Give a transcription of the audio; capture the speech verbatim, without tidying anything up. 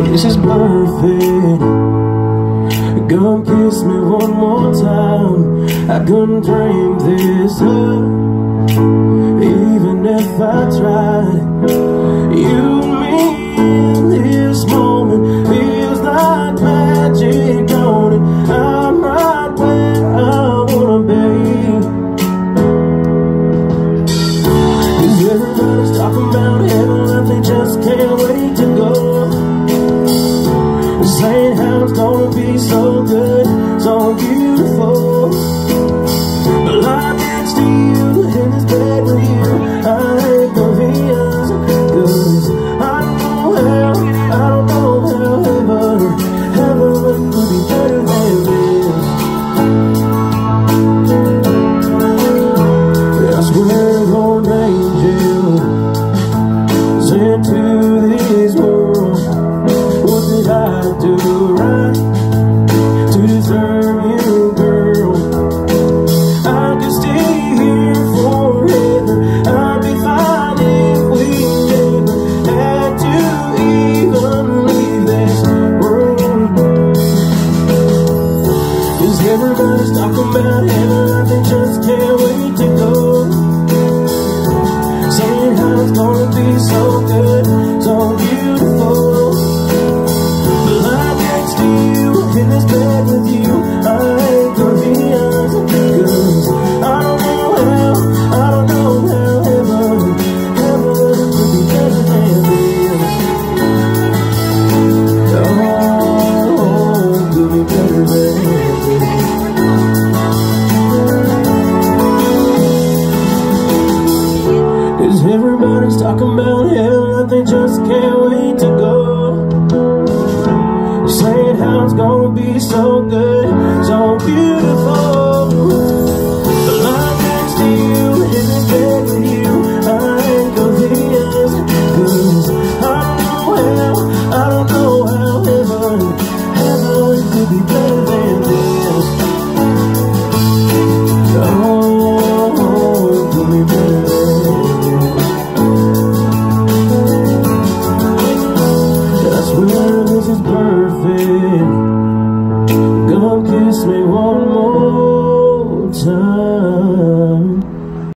This is perfect. Come kiss me one more time. I couldn't dream this up, even if I tried. You and me in this moment feels like magic, don't it? I'm right where I wanna be. 'Cause everybody's talking about heaven and they just can't wait to go. Saying how it's gonna be so good, so beautiful. But lying next to you in this bed with you, I ain't convinced. 'Cause I don't know how, I don't know how heaven, heaven would be better than this. I swear on angel sent to this world. What did I do right to deserve you, girl? I could stay here forever. I'd be fine if we never had to even leave this world. 'Cause everybody's talking about heaven and they just can't wait to go. Saying how it's gonna be so good, so beautiful. In this bed with you, I ain't gonna be honest. 'Cause I don't know how, I don't know how heaven, heaven would be better than this. Oh, could be better than this. 'Cause everybody's talking about heaven and they just can't wait to go. Saying how it's gonna be so good,